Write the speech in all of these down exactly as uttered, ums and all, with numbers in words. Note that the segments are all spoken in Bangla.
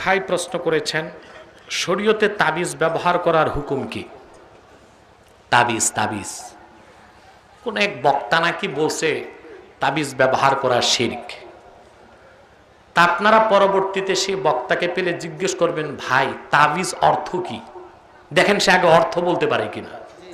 ভাই প্রশ্ন করেছেন, শরীয়তে তাবিজ ব্যবহার করার হুকুম কি? তাবিজ তাবিজ কোন এক বক্তা নাকি বলছে তাবিজ ব্যবহার করা শিরক। তা আপনারা পরবর্তীতে সেই বক্তাকে পেলে জিজ্ঞেস করবেন, ভাই তাবিজ অর্থ কি? দেখেন সে আগে অর্থ বলতে পারে কিনা।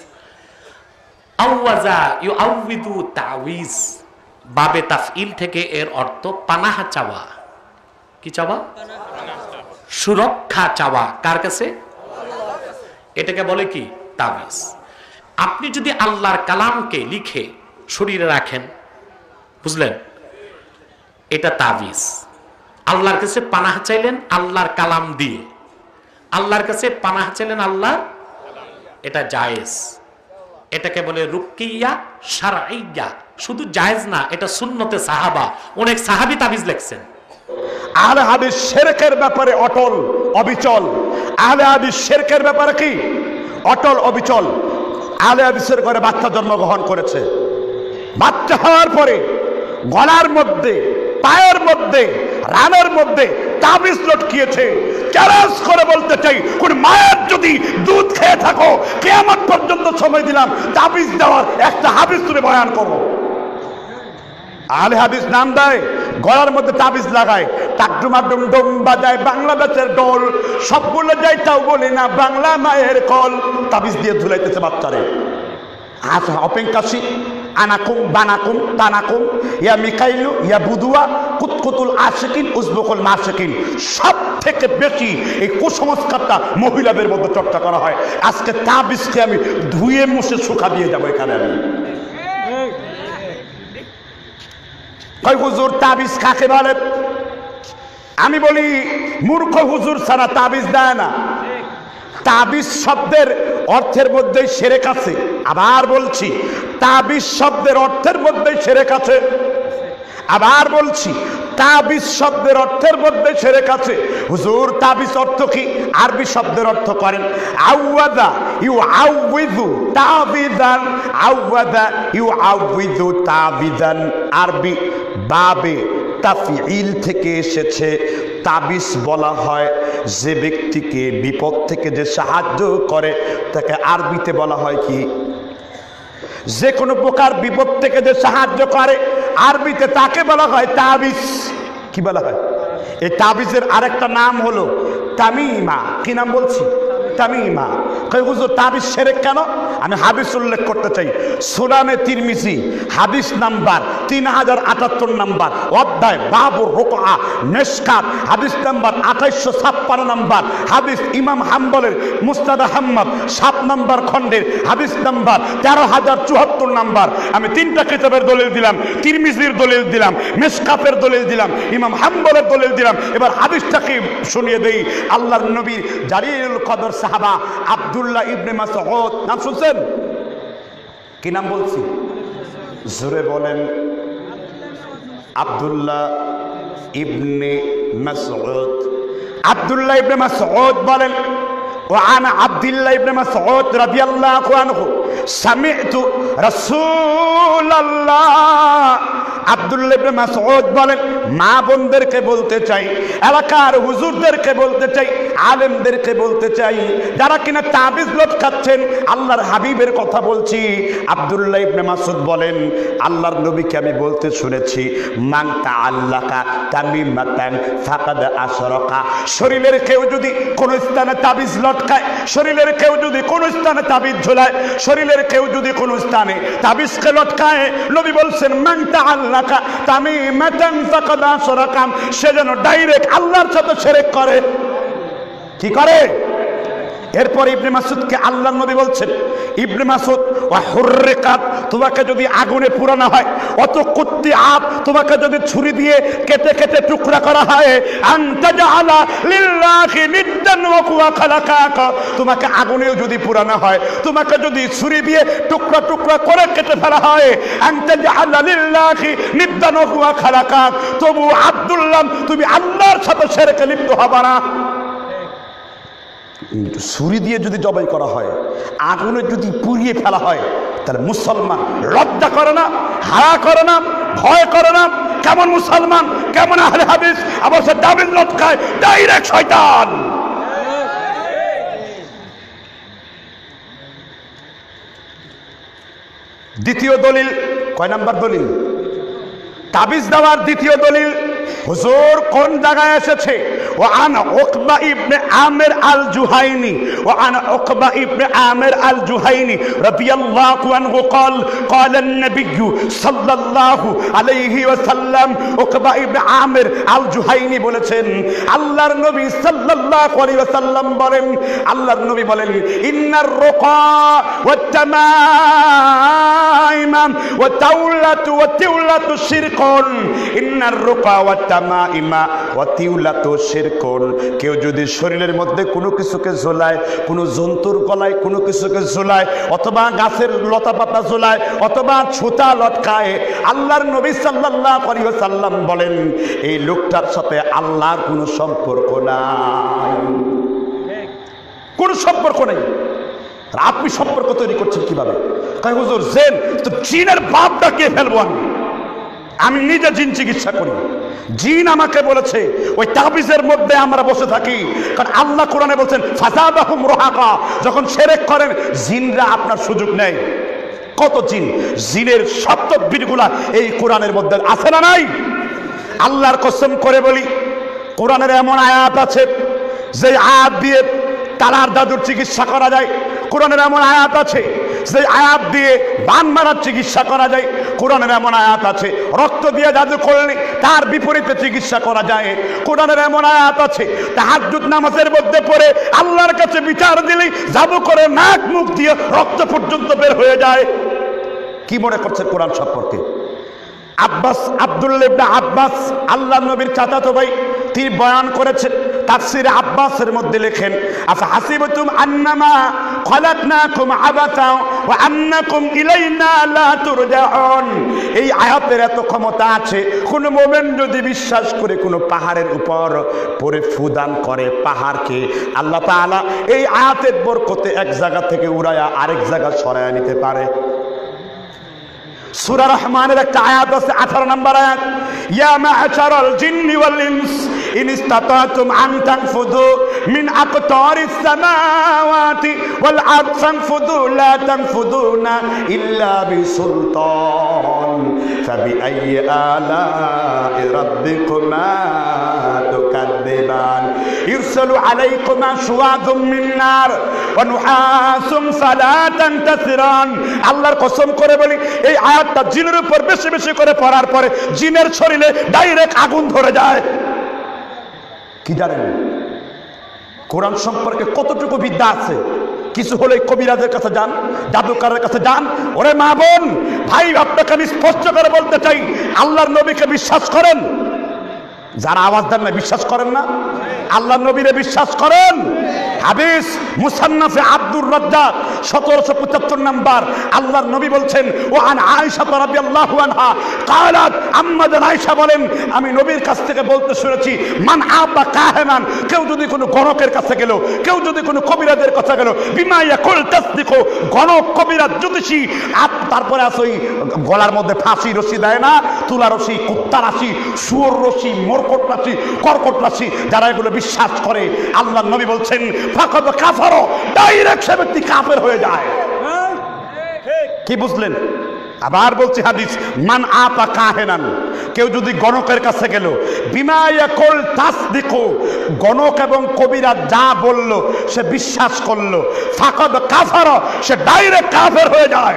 আওয়াজা ইউআউযু তাবিজ বাবে তাফইল থেকে এর অর্থ পানাহ চাওয়া। কি চাওয়া? সুরক্ষা চাওয়া। কার কাছে? এটাকে বলে কি? তাবিজ। আপনি যদি আল্লাহর কালামকে লিখে শরীরে রাখেন, বুঝলেন, এটা তাবিজ। আল্লাহর কাছে পানাহ চাইলেন আল্লাহর কালাম দিয়ে, আল্লাহর কাছে পানাহ চাইলেন আল্লাহ, এটা জায়েজ। এটাকে বলে রুকিয়া শারঈয়া। শুধু জায়েজ না, এটা সুন্নতে সাহাবা, অনেক সাহাবী তাবিজ লিখছেন। আহলে হাদিস শিরকের ব্যাপারে অটল অবিচল। আহলে হাদিস শিরকের ব্যাপারে কি? অটল অবিচল। আহলে হাদিসের ঘরে বাচ্চা জন্মগ্রহণ করেছে, বাচ্চা হওয়ার পরে গলার মধ্যে, পায়ের মধ্যে, রানের মধ্যে তাবিজ লটকিয়েছে। চ্যালেঞ্জ করে বলতে চাই, কোন মায়ের যদি দুধ খেয়ে থাকো, কিয়ামত পর্যন্ত সময় দিলাম তাবিজ দেওয়ার একটা হাদিস তুমি বয়ান করো। আহলে হাদিস নাম দেয়, গলার মধ্যে তাবিজ লাগায়, টাকডুমা ডুমডুম বাজায় বাংলাদেশের ডোল, সবগুলো যাই তাও বলি না বাংলা মায়ের কল। তাবিজ দিয়ে ধুলাইতেছে বাচ্চারে। আচ্ছা, অপেঙ্কাশি আনাকুম বানাকুম তানাকুম ইয়া মিকাইলু ইয়া বুদুয়া কুতকুতুল আশিকিন উজবুকুল মাশিকিন। সব থেকে বেশি এই কুসংস্কারটা মহিলাদের মধ্যে চর্চা করা হয়। আজকে তাবিজকে আমি ধুয়ে মুছে শুকা দিয়ে যাবো এখানে। আমি কই হুজুর তাবিজ কাকে বলে? আমি বলি মূর্খ হুজুর ছাড়া তাবিজ দেয় না। তাবিজ শব্দের অর্থের মধ্যেই শিরক আছে। আবার বলছি, তাবিজ শব্দের অর্থের মধ্যেই শিরক আছে। আবার বলছি, তাবিজ শব্দের অর্থের মধ্যে শিরক আছে। হুজুর তাবিজ অর্থ কি? আরবি শব্দের অর্থ করেন আওয়াদা ইউআউযু তাবিদান। আওয়াদা ইউআউযু তাবিদান আরবি বাবে তাফঈল থেকে এসেছে। তাবিজ বলা হয় যে ব্যক্তিকে বিপদ থেকে যে সাহায্য করে, তাকে আরবিতে বলা হয় কি? যে কোনো প্রকার বিপদ থেকে যে সাহায্য করে, আরবিতে তাকে বলা হয় তাবিজ। কি বলা হয়? এই তাবিজের আরেকটা নাম হলো তামিমা। কি নাম বলছি? তামিমা। কই হুজুর তাবিজ শিরক কেন? আমি হাদিস উল্লেখ করতে চাই। সুনানে তিরমিজি হাদিস নাম্বার তিন হাজার আটাত্তর নাম্বার অধ্যায় বাবুর রুকআ মিশকাত হাদিস নাম্বার আঠাইশশো ছাপ্পান্ন নাম্বার হাদিস, ইমাম হাম্বলের মুসনাদ আহমদ সাত নাম্বার খণ্ডের হাদিস নাম্বার তেরো হাজার চুয়াত্তর নাম্বার। আমি তিনটা কিতাবের দলিল দিলাম, তিরমিজির দলিল দিলাম, মিশকাতের দলিল দিলাম, ইমাম হাম্বলের দলিল দিলাম। এবার হাদিসটাকে শুনিয়ে দেই। আল্লাহর নবী জালিলুল কদর সাহাবা আব্দুল্লাহ ইবনে মাসউদ, নাম শুনছেন? কি নাম বলছি? জোরে বলেন। আব্দুল্লাহ ইবনে মাসউদ। আব্দুল্লাহ ইবনে মাসউদ বলেন, وعن عبد الله بن مسعود رضي الله عنه سمعت رسول الله। আব্দুল্লাহ ইবনে মাসউদ বলেন, মা বোনদেরকে বলতে চাই, এলাকার হুজুরদেরকে বলতে চাই, আলেমদেরকে বলতে চাই, যারা কিনা তাবিজ লটকাচ্ছেন, আল্লাহর হাবিবের কথা বলছি। আব্দুল্লাহ ইবনে মাসউদ বলেন, আল্লাহর নবীকে আমি বলতে শুনেছি, মান তাআল্লাকা তামিমাতান ফাকাদ আশরাকা। শরীরের কেউ যদি কোন স্থানে তাবিজ লটকায়, শরীরের কেউ যদি কোন স্থানে তাবিজ ঝোলায়, শরীরের কেউ যদি কোন স্থানে তাবিজকে লটকায়, নবী বলছেন মান তাআল্লাকা তামিমাতান ফাকাদ আশরাকা, সে যেন ডাইরেক্ট আল্লাহর সাথে শিরক করে। কি করে? এরপর ইবনে মাসউদকে আল্লাহর নবী বলছেন, ইবনে মাসউদ ওয়া হুররিকাত, তোমাকে যদি আগুনে পোড়ানো হয়, অত কুত্তিআত, তোমাকে যদি ছুরি দিয়ে কেটে কেটে টুকরা করা হয়, আনতা জাআলা লিল্লাহি নিদ্দান ওয়া হুয়া খালাকাকা, তোমাকে আগুনেও যদি পোড়ানো হয়, তোমাকে যদি ছুরি দিয়ে টুকরা টুকরা করে কেটে ফেলা হয়, আনতা জাআলা লিল্লাহি নিদ্দান ওয়া হুয়া খালাকাক, তবু আব্দুল্লাহ তুমি আল্লাহর সাথে শিরকে লিপ্ত হবে না। ছুরি দিয়ে যদি জবাই করা হয়, আগুনে যদি পুড়িয়ে ফেলা হয়, তাহলে মুসলমান লজ্জা করে না, হায়া করে না, ভয় করে না? কেমন মুসলমান, কেমন আহলে হাদিস, আবার সে তাবিজ লটকায়, ডাইরেক্ট শয়তান। দ্বিতীয় দলিল, কয় নাম্বার দলিল? তাবিজ দেওয়ার দ্বিতীয় দলিল হুজুর কোন জায়গায় এসেছে? ও আন উকবা ইবনে আমির আল জুহাইনি, ও আন উকবা ইবনে আমির আল জুহাইনি রাদিয়াল্লাহু আনহু قال قال النبي صلى الله عليه وسلم, উকবা ইবনে আমির আল জুহাইনি বলেছেন, আল্লাহর নবী সাল্লাল্লাহু আলাইহি ওয়াসাল্লাম বলেন, আল্লাহর নবী বলেন, ইন্নার রুকা ওয়াত তামাইম ওয়া তাওলাতু ওয়া তিওলাতু শিরকুন, ইন্নার রুকা ওয়াত তামাইমা ওয়া তিওলাতু শিরকুন। কেউ যদি শরীরের মধ্যে কোনো কিছুকে ঝোলায়, কোনো জন্তুর গলায় কোনো কিছুকে ঝোলায়, অথবা গাছের লতা পাতা ঝোলায়, অথবা ছুতা লটকায়, আল্লাহর নবী সাল্লাল্লাহু আলাইহি ওয়াসাল্লাম বলেন এই লোকটার সাথে আল্লাহর কোনো সম্পর্ক নাই, কোনো সম্পর্ক নেই। আপনি সম্পর্ক তৈরি করছেন কিভাবে? কয় হুজুর জিন তো জিনের বাপটা কে ফেলবো আমি? আমি নিজে জিন চিকিৎসা করি, জিন আমাকে বলেছে ওই তাবিজের মধ্যে আমরা বসে থাকি, কারণ আল্লাহ কোরআনে বলছেন ফাযাদাহুম রুহাকা, যখন শিরক করেন জিনরা আপনার সুযোগ নেয়। কত জিন, জিনের সব তদবিরগুলা এই কোরআনের মধ্যে আছে না নাই? আল্লাহর কসম করে বলি, কোরআনের এমন আয়াত আছে যে আয়াত দিয়ে তালার দাদুর চিকিৎসা করা যায়, কোরআনের এমন আয়াত আছে যে আয়াত দিয়ে বান মারার চিকিৎসা করা যায়, কোরআনের এমন আয়াত আছে রক্ত দিয়ে জাদু করলে তার বিপরীতে চিকিৎসা করা যায়, কোরআনের এমন আয়াত আছে তাহাজ্জুদ নামাজের মধ্যে পড়ে আল্লাহর কাছে বিচার দিলেই জাদু করে নাক মুখ দিয়ে রক্ত পর্যন্ত বের হয়ে যায়। কি মনে করছেন কোরআন সম্পর্কে? আব্বাস আব্দুল্লাহ ইবনে আব্বাস আল্লাহ নবীর চাচাতো ভাই, তিনি বয়ান করেছেন তাফসীরে আব্বাসের মধ্যে লেখেন, আফা হাসিবতুম আন্নামা খলাকনাকুম আবাসা ওয়া আন্নাকুম ইলাইনা লা তুরজাউন। এই আয়াতের এত ক্ষমতা আছে, কোন মুমিন যদি বিশ্বাস করে কোন পাহাড়ের উপর পরে ফুদান করে, পাহাড়কে আল্লাহ তাআলা এই আয়াতের বরকতে এক জায়গা থেকে উড়ায়া আরেক জায়গা সরায়া নিতে পারে। সূরা রহমানের একটা আয়াত আছে, আঠারো নম্বর আয়াত, ইয়া মা'শারাল জিন্নি ওয়াল ইনস ইন ইসতাতাতুম আন তানফুযু মিন আকতারিস সামাওয়াতি ওয়াল আরদি ফানফুযু লা তানফুযুনা ইল্লা বিসুলতান ফাবিআইয়ি আলা'i রাব্বিকুমা তুকাদ্দিবান ইরসালু আলাইকুমা শুওয়াযুম মিন নার ওয়া নুহাসুম ফালা তানতাসিরান। আল্লাহর কসম করে বলি, এই আয়াতটা জিনের উপর বেশি বেশি করে পড়ার পরে জিনের শরীরে ডাইরেক্ট আগুন ধরে যায়। কি জানেন কোরআন সম্পর্কে কতটুকু বিদ্যা আছে? কিছু হলে কবিরাজের কাছে যান, জাদুকারের কাছে যান। ওরে মা বোন ভাই, আপনাকে আমি স্পষ্ট করে বলতে চাই, আল্লাহর নবীকে বিশ্বাস করেন? যারা আওয়াজ দেন না বিশ্বাস করেন না? আল্লাহর নবীরে বিশ্বাস করেন? হাদিস মুসান্নাফে আব্দুর রাজ্জাক সতেরোশো পঁচাত্তর নাম্বার, আল্লাহর নবী বলছেন, ও আন আয়েশা রাদিয়াল্লাহু আনহা قالت, আম্মা জান আয়েশা বলেন, আমি নবীর কাছ থেকে বলতে শুনেছি, মান আবা কাহেনান, কেউ যদি কোনো গণকের কাছে গেল, কেউ যদি কোনো কবিরাজের কাছে গেল, বিমা ইয়াকুল তাসদিকু, গণক কবিরাজ জ্যোতিষী, তারপরে আছে ওই গলার মধ্যে ফাঁসি রশি দেয় না, তুলা রশি, কুত্তা রাশি, শুয়োর রশি, মরকট রাশি, কর্কট রাশি, যারা এগুলো বিশ্বাস করে, আল্লাহর নবী বলছেন ফাকাদ কাফার, ডাইরেক্ট সে ব্যক্তি কাফের হয়ে যায়। কি বুঝলেন? আবার বলছি হাদিস, মান আতা কাহেনান, কেউ যদি গণকের কাছে গেল, বিমা ইয়াকুল তাসদিকু, গণক এবং কবিরাজ যা বলল সে বিশ্বাস করলো, ফাকাদ কাফার, সে ডাইরেক্ট কাফের হয়ে যায়।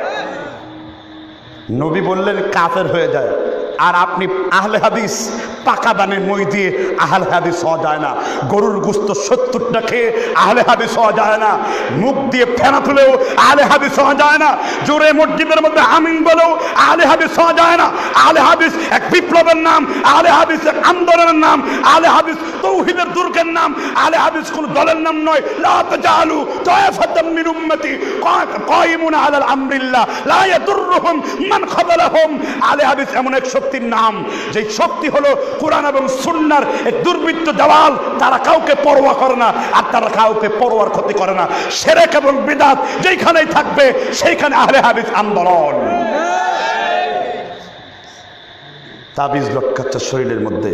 নবী বললেন কাফের হয়ে যায়। আর আপনি আহলে হাদিস, পাকা দানে মই দিয়ে আহলে হাদিস হওয়া যায় না। গরুর গোশত সত্তরটা খেয়ে আহলে হাদিস হওয়া যায় না। মুখ দিয়ে ফেনা তুলেও আহলে হাদিস হওয়া যায় না। জোরে মসজিদের মধ্যে আমিন বলেও আহলে হাদিস হওয়া যায় না। আহলে হাদিস এক বিপ্লবের নাম, আহলে হাদিস এক আন্দোলনের নাম, আহলে হাদিস তাওহীদের দুর্গের নাম, আহলে হাদিস কোন দলের নাম নয়। লা তাজালু তায়ফাতাম মিন উম্মতি কায়িমুনা আলাল আমরিল্লাহ লা ইয়াদুররুহুম মান খাযালাহুম। আহলে হাদিস এমন এক শক্তির নাম, যে শক্তি হলো কোরআন এবং সুন্নাহর এই দুর্বৃত্ত দেওয়াল। তারা কাউকে পরোয়া করে না, আর তারা কাউকে পরোয়ার ক্ষতি করে না। শিরক এবং বিদআত যেখানেই থাকবে সেইখানে আহলে হাদিস আন্দোলন। তাবিজ লটকাচ্ছে শরীরের মধ্যে।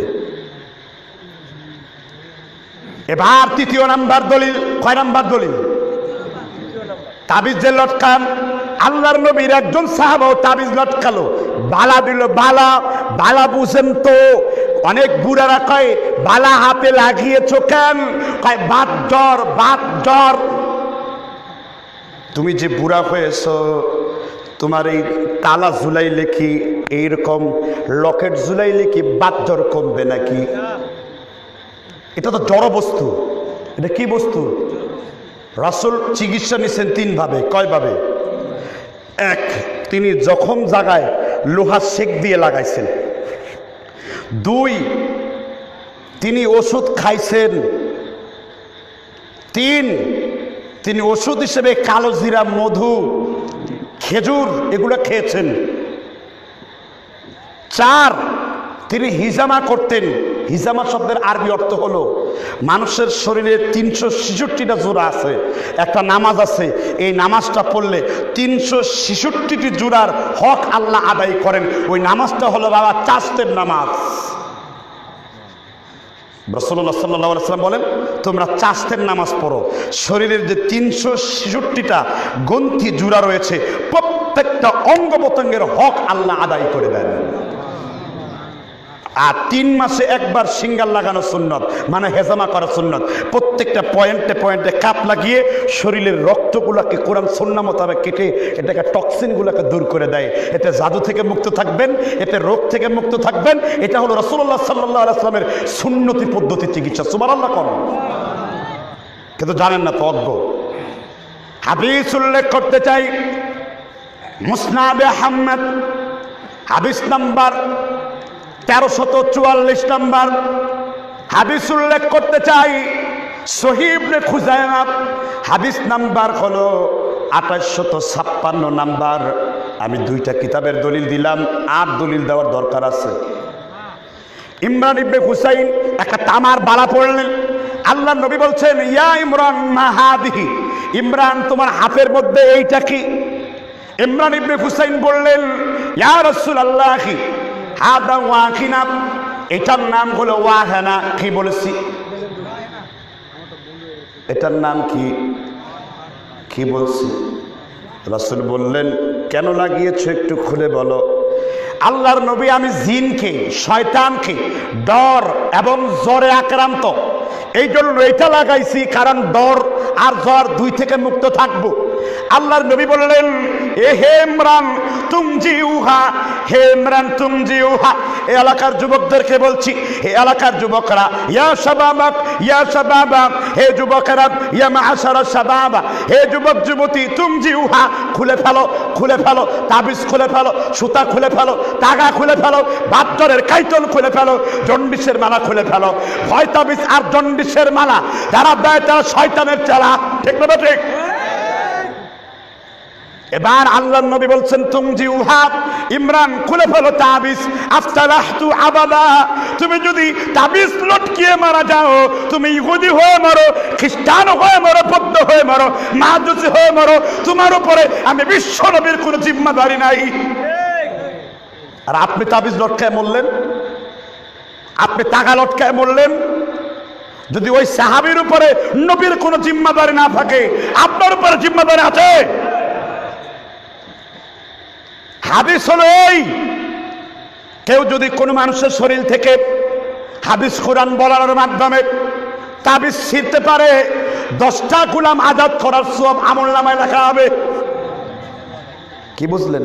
এবার তৃতীয় নাম্বার দলিল, কয় নাম্বার দলিল? তাবিজ যে লটকান, আল্লাহর নবীর একজন সাহাবাও তাবিজ লটকালো, বালা দিল। বালা বালা বুঝেন তো? অনেক বুড়ারা কয় বালা হাতে লাগিয়েছ কেন? কয় বাত জ্বর, বাত জ্বর। তুমি যে বুড়া হয়েছ, তোমার এই তালা ঝুলাইলে কি এইরকম লকেট ঝুলাইলে কি বাত জ্বর কমবে নাকি? এটা তো জড় বস্তু। এটা কি বস্তু? রাসূল চিকিৎসা নিছেন তিন ভাবে। কয় ভাবে? এক, তিনি জখম জায়গায় লোহা সেক দিয়ে লাগাইছেন। দুই, তিনি ওষুধ খাইছেন। তিন, তিনি ওষুধ হিসেবে কালো জিরা, মধু, খেজুর এগুলো খেয়েছেন। চার, তিনি হিজামা করতেন। হিজামা শব্দের আরবি অর্থ হলো মানুষের শরীরে তিনশো ছেষট্টিটা জোড়া আছে, একটা নামাজ আছে, এই নামাজটা পড়লে তিনশো ছেষট্টিটি জোড়ার হক আল্লাহ আদায় করেন। ওই নামাজটা হলো বাবা চাস্তের নামাজ। রাসূলুল্লাহ সাল্লাল্লাহু আলাইহি ওয়াসাল্লাম বলেন, তোমরা চাস্তের নামাজ পড়ো। শরীরের যে তিনশো ছেষট্টিটা গ্রন্থি জোড়া রয়েছে, প্রত্যেকটা অঙ্গ প্রত্যঙ্গের হক আল্লাহ আদায় করে দেন। আর তিন মাসে একবার সিঙ্গার লাগানো সুন্নত, মানে হেজামা করা সুন্নত। প্রত্যেকটা পয়েন্টে পয়েন্টে কাপ লাগিয়ে শরীরের রক্তগুলোকে কোরআন সুন্নাহ মোতাবেক কেটে এটাকে টক্সিনগুলোকে দূর করে দেয়। এতে জাদু থেকে মুক্ত থাকবেন, এতে রোগ থেকে মুক্ত থাকবেন। এটা হলো রাসূলুল্লাহ সাল্লাল্লাহু আলাইহি ওয়াসাল্লামের সুন্নতি পদ্ধতি চিকিৎসা। সুবহানাল্লাহ কোন? কিন্তু জানেন না তো, অজ্ঞ। হাদিস উল্লেখ করতে চাই, মুসনাদে আহমদ হাদিস নাম্বার তেরোশত চুয়াল্লিশ নাম্বার হাদিস উল্লেখ করতে চাই। সহিহ ইবনে খুজাইমা হাদিস নাম্বার হলো আঠাশশত ছাপ্পান্ন নাম্বার। আমি দুইটা কিতাবের দলিল দিলাম, আর দলিল দেওয়ার দরকার আছে। ইমরান ইবনে হুসাইন একটা তামার বালা পড়লেন। আল্লাহ নবী বলছেন, ইয়া ইমরান মা হাদিহি, ইমরান তোমার হাতের মধ্যে এইটা কি? ইমরান ইবনে হুসাইন বললেন, ইয়া রাসূলুল্লাহ হাদা ওয়াকিনা, এটার নাম হলো ওয়াহানা। কি বলেছি? এটার নাম কি? কি বলছি? রাসূল বললেন, কেন লাগিয়েছো একটু খুলে বলো। আল্লাহর নবী, আমি জিনকে, শয়তানকে ডর এবং জ্বরে আক্রান্ত, এই জন্য এটা লাগাইছি, কারণ ডর আর জ্বর দুই থেকে মুক্ত থাকবো। আল্লাহর নবী বললেন, এ হে ইমরান তুমজি উহা, হে ইমরান তুমজি উহা। এই এলাকার যুবকদেরকে বলছি, হে এলাকার যুবকরা, ইয়া শাবাবাক ইয়া শাবাবাক, হে যুবকেরা, ইয়া মাআশারা শাবাবা, হে যুবক যুবতী, তুমজি উহা, খুলে ফেলো, খুলে ফেলো, তাবিজ খুলে ফেলো, সুতা খুলে ফেলো, তাগা খুলে ফেলো, বাদ্দরের কাইতল খুলে ফেলো, জন্ডিসের মালা খুলে ফেলো। ভয় তাবিজ আর জন্ডিসের মালা যারা দেয় তারা শয়তানের চেলা। ঠিক না ঠিক? এবার আল্লাহর নবী বলছেন, তুমজি উহা, ইমরান খুলে ফেলো তাবিজ। আফতালাহতু আবাদা, তুমি যদি তাবিজ লটকিয়ে মারা যাও, তুমি ইহুদি হয়ে মারো, খ্রিস্টান হয়ে মারো, বৌদ্ধ হয়ে মারো, মাহুদি হয়ে মারো, তোমার উপরে আমি বিশ্ব নবীর কোনো জিম্মাদারি নাই। আর আপনি তাবিজ লটকায় মরলেন, আপনি টাকা লটকায় মরলেন। যদি ওই সাহাবীর উপরে নবীর কোনো জিম্মাদারি না থাকে, আপনার উপরে জিম্মাদারি আছে। হাদিস হলো এই, কেউ যদি কোনো মানুষের শরীর থেকে হাদিস কোরআন বলার মাধ্যমে তাবিজ ছিঁড়তে পারে, দশটা গোলাম আজাদ করার সওয়াব আমলনামায় লেখা হবে। কি বুঝলেন?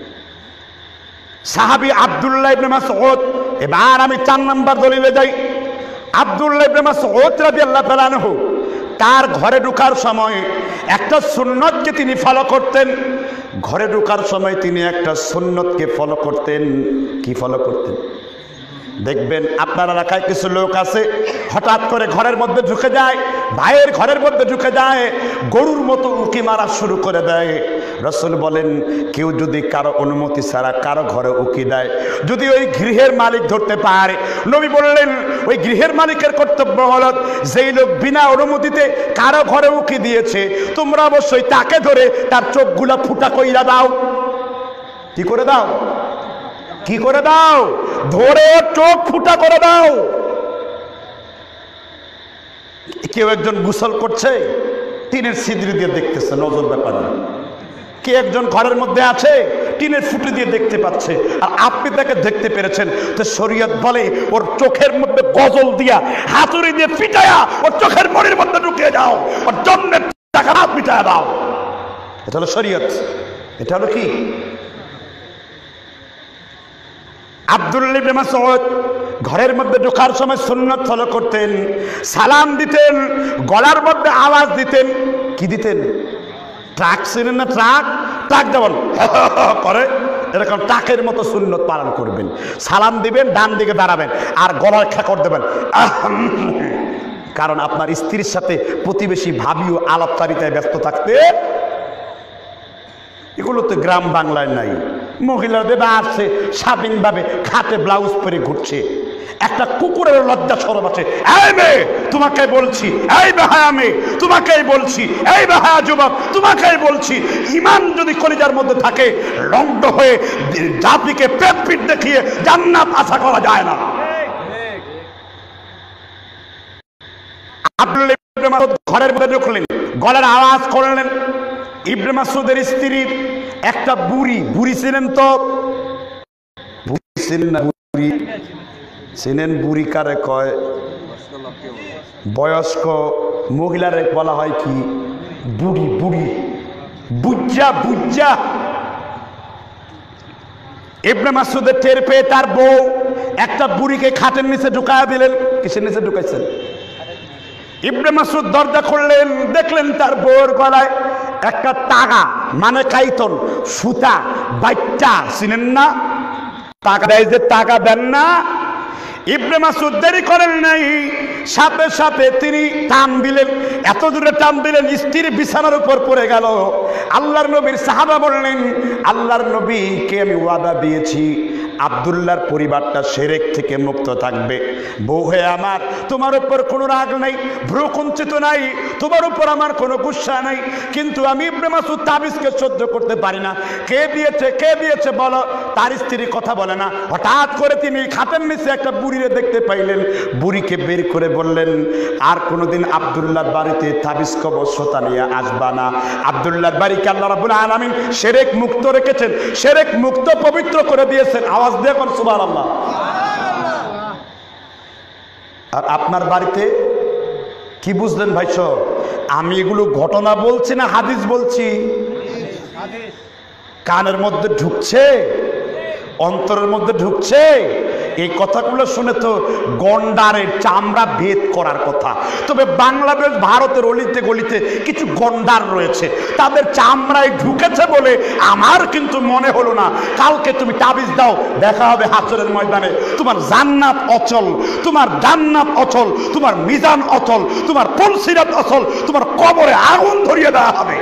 সাহাবী আব্দুল্লাহ ইবনে মাসউদ। এবার আমি চার নাম্বার দলিলে যাই। আব্দুল্লাহ ইবনে মাসউদ রাদিয়াল্লাহু তাআলা আনহু তার ঘরে ঢোকার সময় একটা সুন্নতকে তিনি ফলো করতেন। ঘরে ঢোকার সময় তিনি একটা সুন্নতকে ফলো করতেন। কি ফলো করতেন? দেখবেন আপনার এলাকায় কিছু লোক আছে, হঠাৎ করে ঘরের মধ্যে ঢুকে যায়, ভাইয়ের ঘরের মধ্যে ঢুকে যায়, গরুর মতো উকি মারা শুরু করে দেয়। রাসূল বলেন, কেউ যদি কারো অনুমতি ছাড়া কারো ঘরে উকি দেয়, যদি ওই গৃহের মালিক ধরতে পারে, নবী বললেন ওই গৃহের মালিকের কর্তব্য হলো, যেই লোক বিনা অনুমতিতে কারো ঘরে উকি দিয়েছে, তোমরা অবশ্যই তাকে ধরে তার চোখগুলা ফুটা কইরা দাও। কি করে দাও? কি করে দাও? ধরে চোখ ফুটা করে দাও। কেউ একজন গোসল করছে, টিনের ছিদ্র দিয়ে দেখতেছে, নজর ব্যাপার। কে একজন ঘরের মধ্যে আছে, টিনের ফুটি দিয়ে দেখতে পাচ্ছে, আর আপনি তাকে দেখতে পেরেছেন। তো শরীয়ত বলে ওর চোখের মধ্যে গজল দিয়া হাতুড়ি দিয়ে পিটায়া ওর চোখের মনির মধ্যে ঢুকিয়ে দাও, ওর জন্মের টাকা হাত পিটায়া দাও। এটা হলো শরীয়ত। এটা হলো কি? আব্দুল্লাহ ইবনে মাসউদ ঘরের মধ্যে ঢোকার সময় সুন্নাত ফলো করতেন, সালাম দিতেন, গলার মধ্যে আওয়াজ দিতেন। কি দিতেন? ট্রাক ছিলেন না? ট্রাক ট্রাক যেমন করে এরকম ট্রাকের মতো সুন্নত পালন করবেন। সালাম দিবেন, ডান দিকে দাঁড়াবেন, আর গলার খেকর দেবেন। কারণ আপনার স্ত্রীর সাথে প্রতিবেশী ভাবিও আলাপচারিতায় ব্যস্ত থাকতে। এগুলো তো গ্রাম বাংলায় নাই। মহিলাদের আসছে স্বাধীনভাবে খাটে ব্লাউজ পরে ঘুরছে, একটা কুকুরের লজ্জা শরম আছে। এই মেয়ে তোমাকে বলছি, এই বেহায়া মেয়ে তোমাকেই বলছি, এই বেহায়া যুবক তোমাকেই বলছি, ঈমান যদি কলিজার মধ্যে থাকে, লন্ড হয়ে জাতিকে পেট পিট দেখিয়ে জান্নাত আশা করা যায় না। আব্দুল্লাহ ইবনে মাসউদ ঘরের মধ্যে ঢুকলেন, গলার আওয়াজ করলেন। ইবনে মাসউদের স্ত্রী একটা বুড়ি, বুড়ি ছিলেন তো? বুড়ি ছিলেন না? বুড়ি চিনেন? বুড়ি কারে কয়? বয়স্ক মহিলারে বলা হয় কি? বুড়ি। বুড়ি বুজ্জা বুজ্জা। ইবনে মাসউদের টের পেয়ে তার বউ একটা বুড়িকে খাটের নিচে ঢুকায়া দিলেন। কিসের নিচে ঢুকাইছেন? ইবনে মাসউদ দরজা খুললেন, দেখলেন তার বউর গলায় একটা টাকা, মানে কাইতন সুতা বাইটটা, চিনেন না? টাকা দেয় যে, টাকা দেন না। ইবনে মাসউদ দেরি করেন নাই, সাথে সাথে তিনি টান দিলেন। এত দূরে টান দিলেন স্ত্রীর বিছানার উপর পড়ে গেল। আল্লাহর নবীর সাহাবা বললেন, আল্লাহর নবীকে আমি ওয়াদা দিয়েছি আব্দুল্লাহর পরিবারটা শিরক থেকে মুক্ত থাকবে। বউ হয়ে আমার তোমার উপর কোনো রাগ নাই, ভ্রুকুঞ্চিত নাই, তোমার উপর আমার কোনো গুসা নাই, কিন্তু আমি ইবনে মাসউদ তাবিজকে সহ্য করতে পারি না। কে দিয়েছে কে দিয়েছে বলো? তার স্ত্রী কথা বলে না। হঠাৎ করে তিনি খাটের নিচে একটা বুড়িরে দেখতে পাইলেন, বুড়িকে বের করে বললেন, আর কোনোদিন আব্দুল্লাহর বাড়িতে তাবিজ কবজতা নিয়ে আসবা না। আব্দুল্লাহর বাড়িকে আল্লাহ রাব্বুল আলামিন শিরক মুক্ত রেখেছেন, শিরক মুক্ত পবিত্র করে দিয়েছেন। আওয়াজ দিয়ে কোন সুবহানাল্লাহ। আর আপনার বাড়িতে কি বুঝলেন ভাই? আমি এগুলো ঘটনা বলছি না হাদিস বলছি? কানের মধ্যে ঢুকছে, অন্তরের মধ্যে ঢুকছে। এই কথাগুলো শুনে তো গন্ডারের চামড়া ভেদ করার কথা। তবে বাংলাদেশ ভারতের অলিতে গলিতে কিছু গন্ডার রয়েছে, তাদের চামড়ায় ঢুকেছে বলে আমার কিন্তু মনে হলো না। কালকে তুমি তাবিজ দাও, দেখা হবে হাসরের ময়দানে তোমার জান্নাত অচল, তোমার জান্নাত অচল, তোমার মিজান অচল, তোমার পুলসিরাত অচল, তোমার কবরে আগুন ধরিয়ে দেওয়া হবে।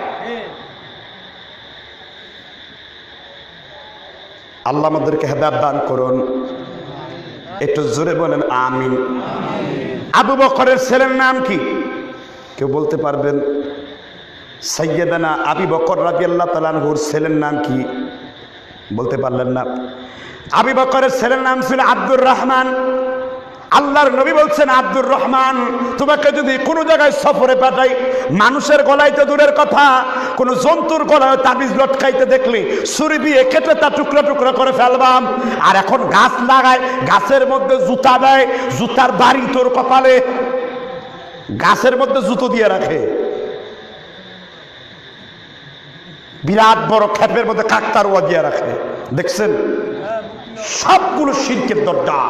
আল্লাহ আমাদেরকে হেদায়েত দান করুন। একটু জোরে বলেন আমিন। আবু বকরের ছেলের নাম কি? কেউ বলতে পারবেন? সাইয়্যিদানা আবু বকর রাদিয়াল্লাহু তাআলা আনহুর ছেলের নাম কি? বলতে পারলেন না? আবু বকরের ছেলের নাম ছিল আব্দুর রহমান। আল্লাহর নবী বলছেন, আব্দুর রহমান তোমাকে যদি কোনো জায়গায় সফরে পাঠাই, মানুষের গলায় তো দূরের কথা, কোন জন্তুর গলায় তাবিজ লটকাইতে দেখলে ছুরি দিয়ে কেটে তা টুকরা টুকরা করে ফেলবাম। আর এখন গাছ লাগায়, গাছের মধ্যে জুতা দেয়, জুতার বাড়ি তোর কপালে। গাছের মধ্যে জুতো দিয়ে রাখে, বিরাট বড় খেপের মধ্যে কাকতারুয়া দিয়ে রাখে, দেখছেন? সবগুলো শিরকের দরজা।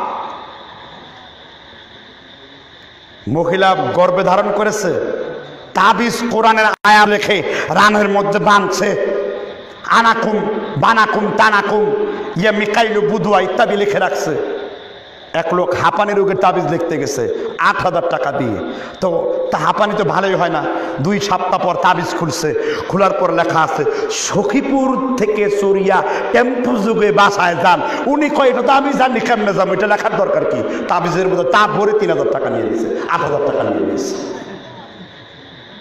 মহিলা গর্ভে ধারণ করেছে, তাবিজ কোরআনের আয়াত রেখে রানের মধ্যে বাঁধছে, আনাকুম বানাকুম তানাকুম ইয়া মিকাইলু বুদুয়া ইত্যাদি লিখে রাখছে। এক লোক হাঁপানি রোগের তাবিজ লিখতে গেছে আট হাজার টাকা দিয়ে। তো তা হাঁপানি তো ভালোই হয় না, দুই সপ্তাহ পর তাবিজ খুলছে, খোলার পর লেখা আছে সখীপুর থেকে চড়িয়া টেম্পু যুগে বাসায় যান। উনি কয় এটা তো আমি জানি কেমনে যাবো, এটা লেখার দরকার কি? তাবিজের মধ্যে তা ভরে তিন হাজার টাকা নিয়ে নিয়েছে, আট হাজার টাকা নিয়ে নিয়েছে।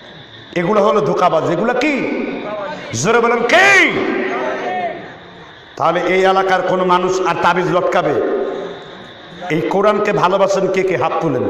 এগুলো হলো ধোঁকাবাজ। এগুলো কি? জোরে বলেন কি? তাহলে এই এলাকার কোনো মানুষ আর তাবিজ লটকাবে? এই কোরআনকে ভালোবাসেন কে কে? হাত তুলেন।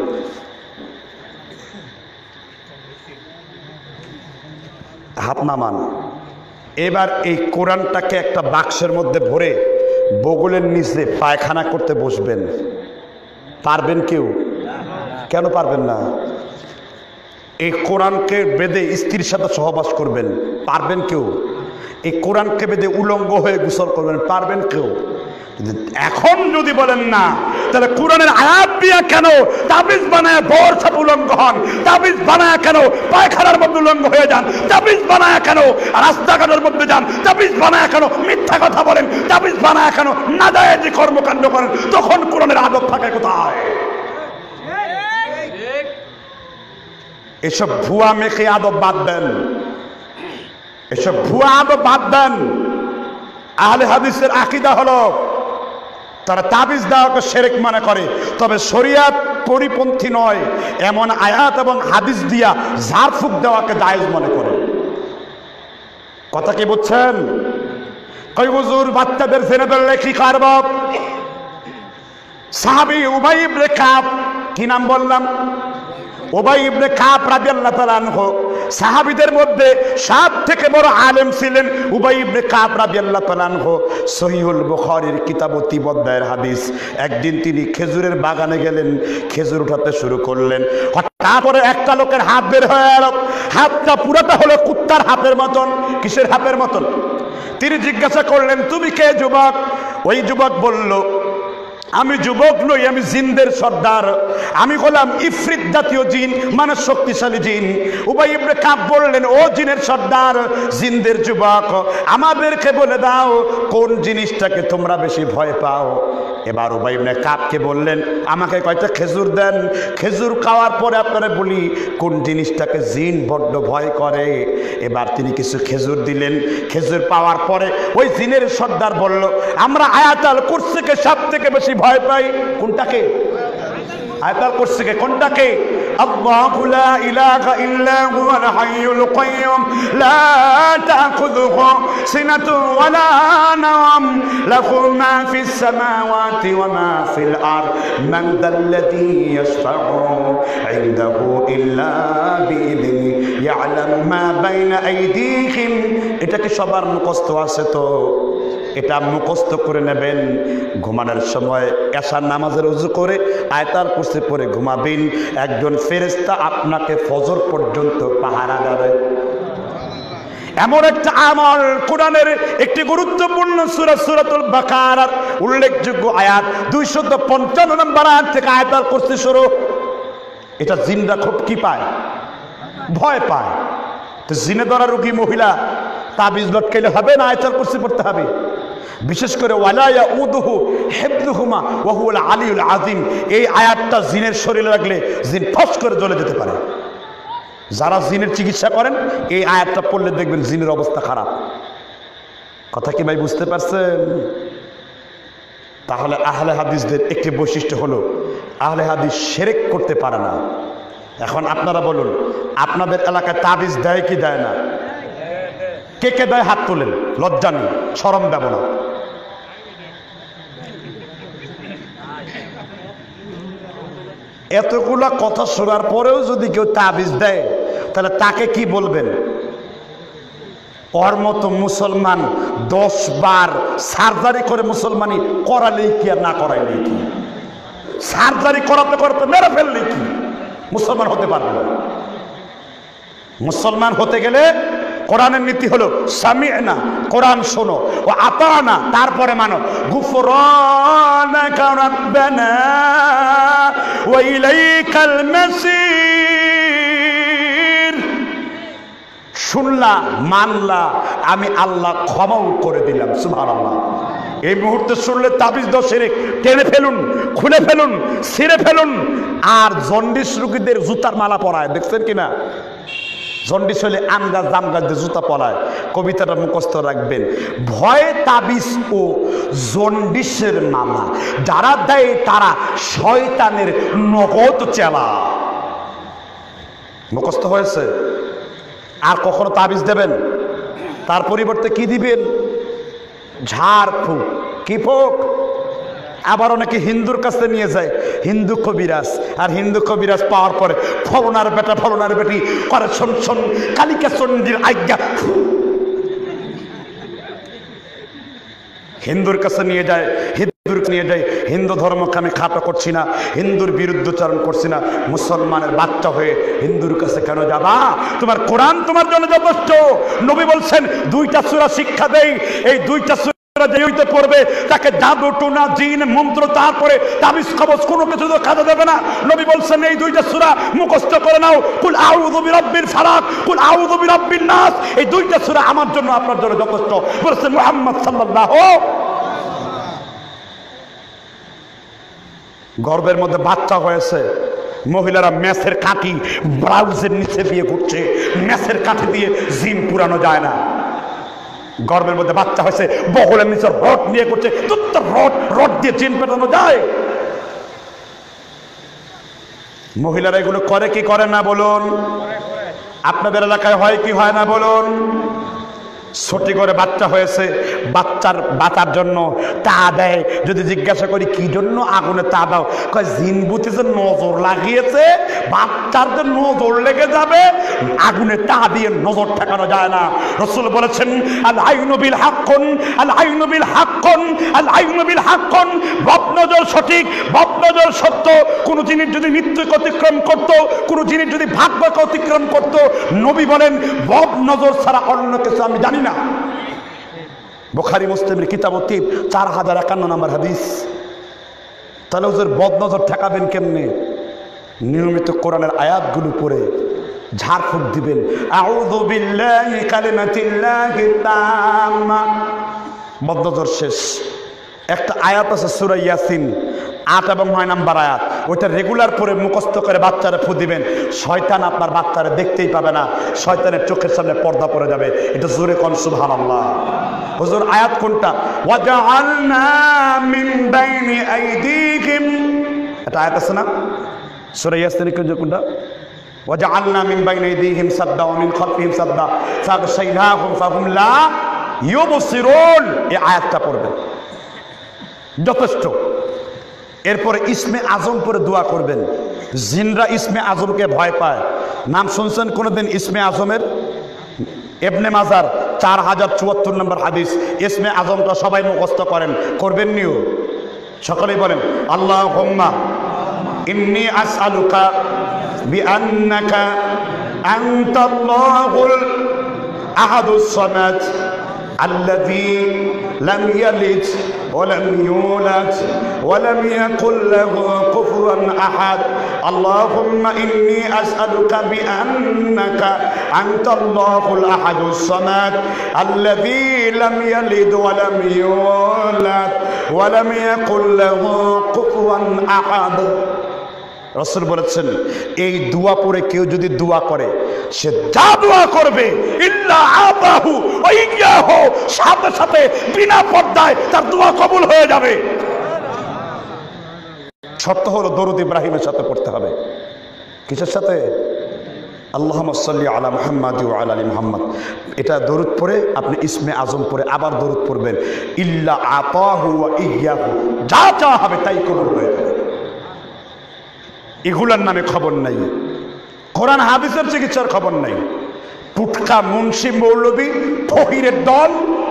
হাত নামান। এবার এই কোরআনটাকে একটা বাক্সের মধ্যে ভরে বগলের নিচে পায়খানা করতে বসবেন, পারবেন কেউ? কেন পারবেন না? এই কোরআনকে বেঁধে স্ত্রীর সাথে সহবাস করবেন, পারবেন কেউ? এই কোরআনকে বেঁধে উলঙ্গ হয়ে গোসল করবেন, পারবেন কেউ? এখন যদি বলেন না, তাহলে কোরআনের আয়াত দিয়া কেন তাবিজ বানায় বর সব উলঙ্গ হন? তাবিজ বানায় কেন পায়খানার মধ্যে উলঙ্গ হয়ে যান? তাবিজ বানায় কেন রাস্তাঘাটের মধ্যে যান? তাবিজ বানায় কেন মিথ্যা কথা বলেন? তাবিজ বানায় কেন নাজায়েজ কর্মকাণ্ড করেন? তখন কোরআনের আদব থাকে কোথায়? এসব ভুয়া মেখে আদব বাদ দেন, এসব ভুয়া আদব বাদ দেন। আহলে হাদিসের আকীদা হলো তারা তাবিজ দেওয়াকে শিরক মনে করে, তবে শরীয়ত পরিপন্থী নয় এমন আয়াত এবং হাদিস দিয়া ঝাড়ফুঁক দেওয়াকে জায়েজ মনে করে। কথা কি বুঝছেন? কই হুজুর বাচ্চাদের জেনে ধরলে কি করব? সাহাবী উবাই ইবনে কাব, কি নাম বললাম? উবাই ইবনে কাব রাদিয়াল্লাহু তাআলা আনহু সাহাবীদের মধ্যে সব থেকে বড় আলেম ছিলেন উবাই ইবনে কাব রাদিয়াল্লাহু তাআলা আনহু। সহিহুল বুখারীর কিতাব তিবদ্দায়ের হাদিস। একদিন তিনি খেজুরের বাগানে গেলেন, খেজুর উঠাতে শুরু করলেন। হঠাৎ করে একটা লোকের হাত বের হয়ে এলো, হাতটা পুরোটা হলো কুত্তার হাতের মতন। কিসের হাতের মতন? তিনি জিজ্ঞাসা করলেন, তুমি কে যুবক? ওই যুবক বলল, আমি যুবক নই, আমি জিনদের সর্দার, আমি হলাম ইফরিত জাতীয় জিন, মানে শক্তিশালী জিন। উবাই ইবনে কাব বললেন, ও জিনের সর্দার, জিনদের যুবক, আমাদেরকে বলে দাও কোন জিনিসটাকে তোমরা বেশি ভয় পাও। এবার উবাই ইবনে কাবকে বললেন, আমাকে কয়টা খেজুর দেন, খেজুর খাওয়ার পরে আপনারা বলি কোন জিনিসটাকে জিন বড্ড ভয় করে। এবার তিনি কিছু খেজুর দিলেন। খেজুর পাওয়ার পরে ওই জিনের সর্দার বলল, আমরা আয়াতুল কুরসিকে সব থেকে বেশি ভয় পাই। কোনটাকে? আয়াতুল কুরসিকে। কোনটাকে? আল্লাহু লা ইলাহা ইল্লা হুয়াল হাইয়ুল কাইয়্যুম লা তাখুযুহু সিনাতুন ওয়া লা নাওম লাহু মা ফিস সামাওয়াতি ওয়া মা ফিল আরদ মান যাল্লাযী ইয়াশফা'ু ইনদাহু ইল্লা বিইذনিহি ইয়ালামু মা বাইনা আইদিহিম। এটা কি সবার মুখস্থ আছে? তো এটা মুখস্থ করে নেবেন। ঘুমানোর সময় এশার নামাজের ওযু করে আয়াতুল কুরসি পড়ে ঘুমাবেন। একজন ফেরেশতা আপনাকে ফজর পর্যন্ত পাহারা দেবে। এমন একটা আমল, কোরআনের একটি গুরুত্বপূর্ণ সূরা সূরাতুল বাকারার উল্লেখযোগ্য আয়াত দুইশত পঞ্চান্ন নম্বর আয়াত থেকে আয়াতুল কুরসি শুরু। এটা জিনরা খুব কি পায়? ভয় পায়। তো জিনে ধরা রোগী মহিলা তাবিজ লটকাইলে হবে না, আয়াতুল কুরসি পড়তে হবে। বিশেষ করে ওয়ালা ইয়াউদুহু হিফযুহুমা ওয়া হুয়াল আলিয়ুল আযীম, এই আয়াতটা জিনের শরীরে লাগলে জিন ফস করে জ্বলে যেতে পারে। যারা জিনের চিকিৎসা করেন এই আয়াতটা পড়লে দেখবেন জিনের অবস্থা খারাপ। কথা কি ভাই বুঝতে পারছেন? তাহলে আহলে হাদিসদের একটি বৈশিষ্ট্য হলো আহলে হাদিস শিরক করতে পারে না। এখন আপনারা বলুন, আপনাদের এলাকায় তাবিজ দেয় কি দেয় না? কে কে দেয়? হাত তোলেন। লজ্জা নেই, শরম দেব না। এতগুলা কথা শোনার পরেও যদি কেউ তাবিজ দেয় তাহলে তাকে কি বলবেন? ওর মতো মুসলমান দশ বার সার্জারি করে মুসলমানি করালেই কি আর না করাইলেই কি? সার্জারি করাতে করাতে মেরে ফেললেই কি? মুসলমান হতে পারবে না। মুসলমান হতে গেলে কোরআনের নীতি হলো সামি'না, কোরআন শোনো, ও আতানা, তারপরে মানো। গুফরানাকা রাব্বানা ওয়া ইলাইকাল মাসির। শুনলা, মানলা, আমি আল্লাহ ক্ষমাও করে দিলাম। সুবহানাল্লাহ। এই মুহূর্তে শুনলে তাবিজ দাও শিরক, টেনে ফেলুন, খুলে ফেলুন, ছিঁড়ে ফেলুন। আর জন্ডিস রোগীদের জুতার মালা পরায়, দেখছেন কিনা? জন্ডিস হলে আম গাছ জাম গাছ দিয়ে জুতা পরায়। কবিতাটা মুখস্থ রাখবেন। ভয় তাবিজ ও জন্ডিসের মালা যারা দেয় তারা শয়তানের নগদ চেলা। মুখস্থ হয়েছে? আর কখনো তাবিজ দেবেন? তার পরিবর্তে কি দিবেন? ঝাড় ফুক, কি ফুক? আবার অনেকে হিন্দুর কাছে নিয়ে যায়, হিন্দু কবিরাজ। আর হিন্দু কবিরাজ পাওয়ার পরে ফলনার বেটা ফলনার বেটি করে শোন শোন কালিকা চণ্ডীর আজ্ঞা, হিন্দুর কাছে নিয়ে যায়, হিন্দুর নিয়ে যায়। হিন্দু ধর্মকে আমি খাটো করছি না, হিন্দুর বিরুদ্ধচারণ করছি না। মুসলমানের বাচ্চা হয়ে হিন্দুর কাছে কেন যাবা? তোমার কোরআন তোমার জন্য যথেষ্ট। নবী বলছেন দুইটা সূরা শিক্ষা দেই, এই দুইটা সূরা যে হইতে পড়বে তাকে জাদু টোনা জিন মন্ত্র তারপরে তাবিজ কবজ কোনো কিছু তো কাজে দেবে না। নবী বলছেন এই দুইটা সূরা মুখস্থ করে নাও, কুল আউযু বিরাব্বিল ফালাক, কুল আউযু বিরাব্বিন নাস। এই দুইটা সূরা আমার জন্য আপনার জন্য যথেষ্ট বলেছেন মুহাম্মদ সাল্লাল্লাহু। গর্ভের মধ্যে বাচ্চা হয়েছে, মহিলারা মেসের কাঠি ব্লাউজের নিচে দিয়ে ঘুরছে। মেসের কাঠি দিয়ে জিন পুরানো যায় না। গর্ভের মধ্যে বাচ্চা হয়েছে, বগলের নিচে রড নিয়ে করছে, তুত্ত রড রড দিয়ে জিন পেটানো যায়? মহিলারা এগুলো করে কি করে না বলুন? আপনাদের এলাকায় হয় কি হয় না বলুন? ছুটি করে বাচ্চা হয়েছে, বাচ্চার বাঁচার জন্য তা দেয়। যদি জিজ্ঞাসা করি কি জন্য আগুনে তা দাও, কয় জিন বুঝে যে নজর লাগিয়েছে, বাচ্চার যে নজর লেগে যাবে, আগুনে তা দিয়ে নজর ঠেকানো যায় না। রাসূল বলেছেন আল আইনু বিল হাক্কুন, আল আইনু বিল হাক্কুন, আল আইনু বিল হাক্কুন। বাপ নজর সঠিক, বাপ নজর সত্য। কোন জিনিস যদি মৃত্যুকে অতিক্রম করত, কোন জিনিস যদি ভাগ্যকে অতিক্রম করত, নবী বলেন বাপ নজর ছাড়া অন্য কিছু আমি জানি না। বুখারী মুসলিমের কিতাব তিব চার হাজার একান্ন নম্বর হাদিস। তাহলে ওদের বদ নজর ঠেকাবেন কেমনে? নিয়মিত কোরআনের আয়াতগুলো পড়ে ঝাড়ফুঁক দিবেন। আউযু বিল্লাহি কালিমাতিল্লাহি তাম্মা, বদ নজর শেষ। একটা আয়াত আছে সূরা ইয়াসিন আট এবং নয় নাম্বার আয়াত, ওইটা রেগুলার পরে মুখস্থ করে বাচ্চারা ফু দিবেন। শয়তান আপনার বাচ্চারা দেখতেই পাবে না, শয়তানের চোখের সামনে পর্দা পড়ে যাবে। এটা জোরে কোন সুবহানাল্লাহ। হুজুর আয়াত কোনটা? ওয়াজআলনা মিন বাইনি আইদিহিম, এটা আয়াত আছে না সূরা ইয়াসিন কোনটা? ওয়াজআলনা মিন বাইনি আইদিহিম সাদ্দা ওয়া মিন খালফিহিম সাদ্দা ফাগশাইনাহুম ফাহুম লা ইউবসিরুন। এই আয়াতটা পড়বেন, যথেষ্ট। এরপরে ইসমে আজম পরে দোয়া করবেন। জিনরা ইসমে আজমকে ভয় পায়। নাম শুনছেন কোনোদিন ইসমে আজমের? ইবনে মাজার চার হাজার চুয়াত্তর নম্বর হাদিস। ইসমে আজমটা সবাই মুখস্থ করেন, করবেন নিও। সকলেই বলেন আল্লাহুম্মা ইন্নী আসআলুকা বিআন্নাকা আনতাল্লাহুল আহাদুস সামাদ الذي لم يلد ولم يولد ولم يكن له كفوا أحد اللهم إني أسألك بأنك أنت الله الأحد الصمد الذي لم يلد ولم يولد ولم يكن له كفوا أحد। রাসূল বলেছেন এই দোয়া পড়ে কেউ যদি দোয়া করে, সে যা দোয়া করবে ইল্লা আতাহু ওয়া ইয়াহু, সাথে সাথে বিনা পর্দায় তার দোয়া কবুল হয়ে যাবে। শর্ত হলো দরুদ ইব্রাহিমের সাথে পড়তে হবে। কিসের সাথে? আল্লাহুম্মা সাল্লি আলা মুহাম্মাদ ওয়া আলা আলি মুহাম্মাদ। এটা দরুদ পড়ে আপনি ইসমে আজম পড়ে আবার দরুদ পড়বেন। ইল্লা আতাহু ওয়া ইয়াহু, যা যা হবে তাই কবুল হয়ে যাবে। এগুলার নামে খবর নাই, কোরআন হাদিসের চিকিৎসার খবর নাই। পুটকা মুন্সি মৌলবী ফকিরের দল,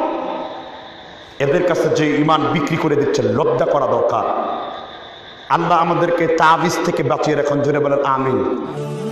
এদের কাছে যে ইমান বিক্রি করে দিচ্ছে লজ্জা করা দরকার। আল্লাহ আমাদেরকে তাবিজ থেকে বাঁচিয়ে রাখুন, জোরে বলেন আমিন।